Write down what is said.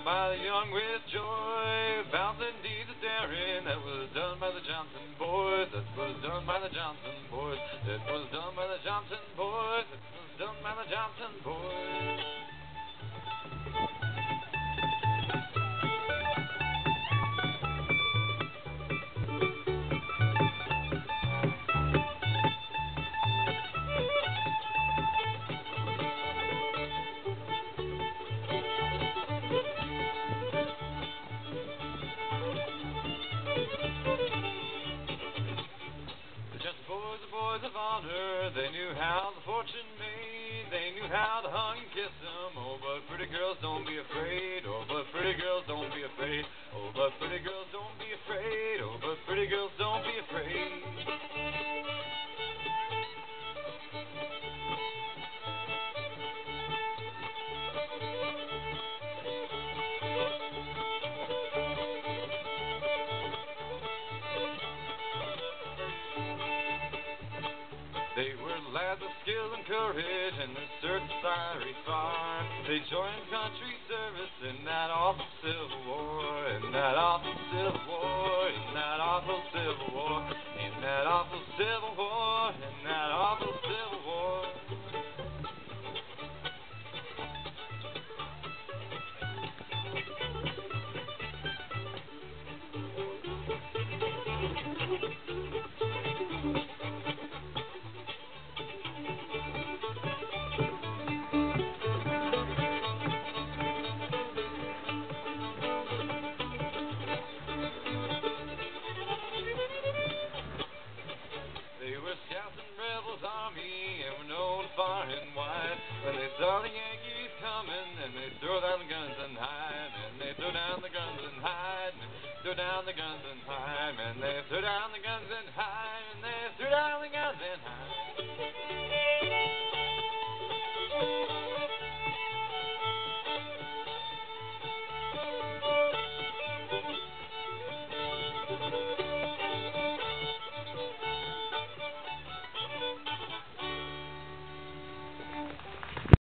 by the young with joy, bouncing deeds of daring that was done by the Johnson boys, that was done by the Johnson boys, that was done by the Johnson boys, that was done by the Johnson boys. The boys of honor, they knew how the fortune made, they knew how to hug and kiss them. Oh, but pretty girls don't be afraid, oh, but pretty girls don't be afraid, oh, but pretty girls don't be afraid, oh, but pretty girls don't be afraid. They were lads of skill and courage and the search of fiery fire. They joined country service in that awful Civil War, in that awful Civil War, in that awful Civil War, in that awful Civil War, in that awful Civil War. They were scouts in rebels' army and were known far and wide. When they saw the Yankees coming, and they threw down the guns and hide, and they threw down the guns and hide, and they threw down the guns and hide, and they threw down the guns and hide.